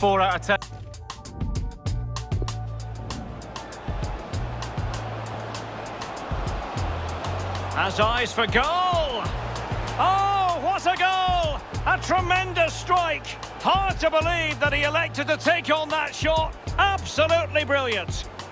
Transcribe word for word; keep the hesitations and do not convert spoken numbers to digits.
four out of ten. Has eyes for goal! Oh, what a goal! A tremendous strike! Hard to believe that he elected to take on that shot. Absolutely brilliant.